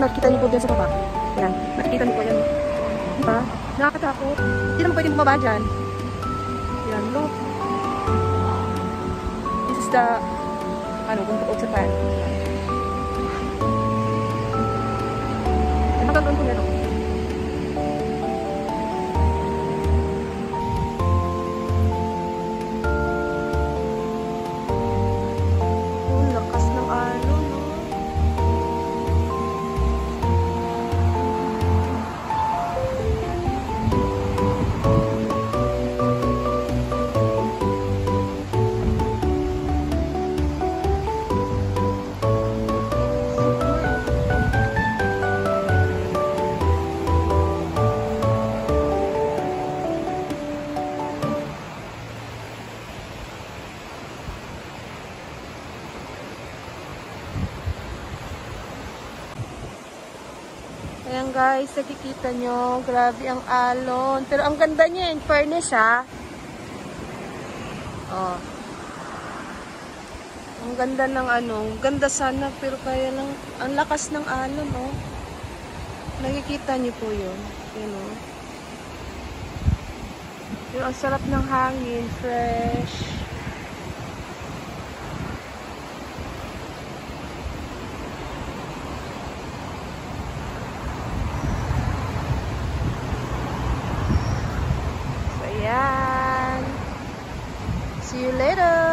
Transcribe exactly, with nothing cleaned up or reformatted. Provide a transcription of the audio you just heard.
nakikita niyo po dyan sa baba. Yan, nakikita niyo po yan. Diba? Nakakatakot. Hindi naman pwedeng bumaba dyan. Yan, look. This is the, ano, kung tukod sa pan. Yan, magagawin ko yan, oh. Ayan guys, nakikita nyo, grabe ang alon. Pero ang ganda niya, in fairness ha. Oh. Ang ganda ng ano, ganda sana, pero kaya lang, ang lakas ng alon, oh. Nakikita niyo po yun. Yun, oh. Pero ang sarap ng hangin, fresh. See you later.